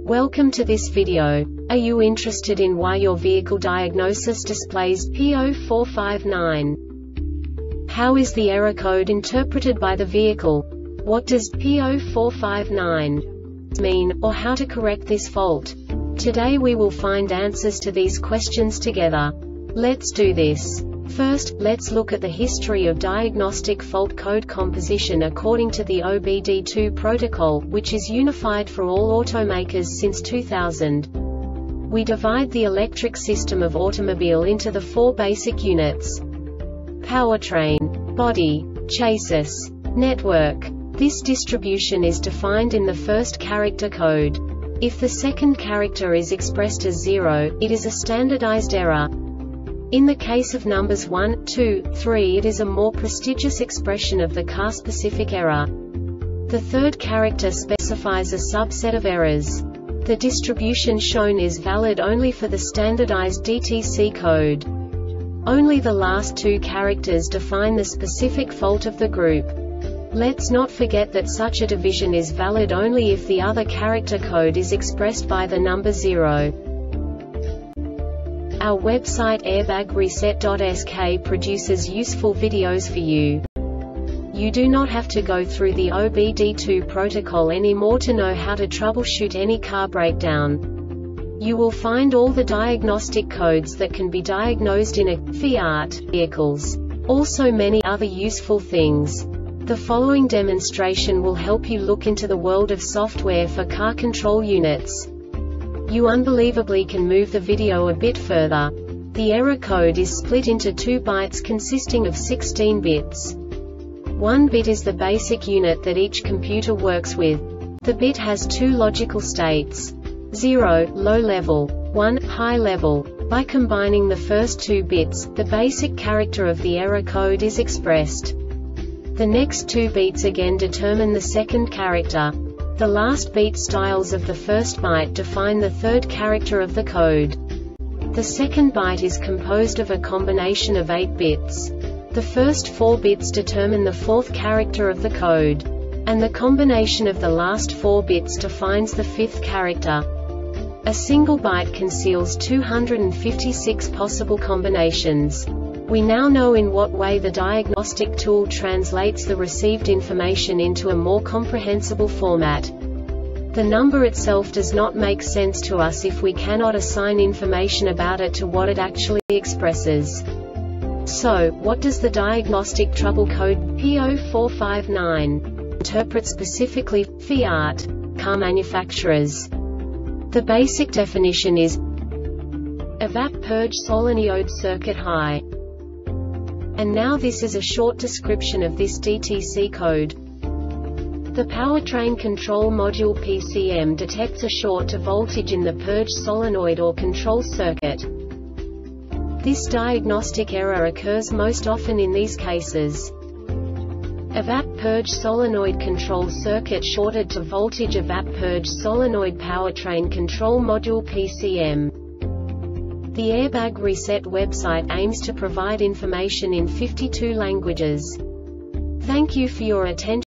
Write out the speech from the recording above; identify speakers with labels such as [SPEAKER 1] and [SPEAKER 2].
[SPEAKER 1] Welcome to this video. Are you interested in why your vehicle diagnosis displays P0459? How is the error code interpreted by the vehicle? What does P0459 mean, or how to correct this fault? Today we will find answers to these questions together. Let's do this. First, let's look at the history of diagnostic fault code composition according to the OBD2 protocol, which is unified for all automakers since 2000. We divide the electric system of automobile into the four basic units: powertrain, body, chassis, network. This distribution is defined in the first character code. If the second character is expressed as 0, it is a standardized error. In the case of numbers 1, 2, 3, it is a more prestigious expression of the car-specific error. The third character specifies a subset of errors. The distribution shown is valid only for the standardized DTC code. Only the last two characters define the specific fault of the group. Let's not forget that such a division is valid only if the other character code is expressed by the number 0. Our website airbagreset.sk produces useful videos for you. You do not have to go through the OBD2 protocol anymore to know how to troubleshoot any car breakdown. You will find all the diagnostic codes that can be diagnosed in a Fiat vehicles. Also many other useful things. The following demonstration will help you look into the world of software for car control units. You unbelievably can move the video a bit further. The error code is split into 2 bytes consisting of 16 bits. 1 bit is the basic unit that each computer works with. The bit has 2 logical states: 0, low level, 1, high level. By combining the first 2 bits, the basic character of the error code is expressed. The next 2 beats again determine the second character. The last beat styles of the first byte define the third character of the code. The second byte is composed of a combination of 8 bits. The first 4 bits determine the fourth character of the code. And the combination of the last 4 bits defines the fifth character. A single byte conceals 256 possible combinations. We now know in what way the diagnostic tool translates the received information into a more comprehensible format. The number itself does not make sense to us if we cannot assign information about it to what it actually expresses. So, what does the diagnostic trouble code P0459 interpret specifically for Fiat car manufacturers? The basic definition is evap purge solenoid circuit high. And now this is a short description of this DTC code. The powertrain control module PCM detects a short to voltage in the purge solenoid or control circuit. This diagnostic error occurs most often in these cases: evap purge solenoid control circuit shorted to voltage, evap purge solenoid powertrain control module PCM. The Airbag Reset website aims to provide information in 52 languages. Thank you for your attention.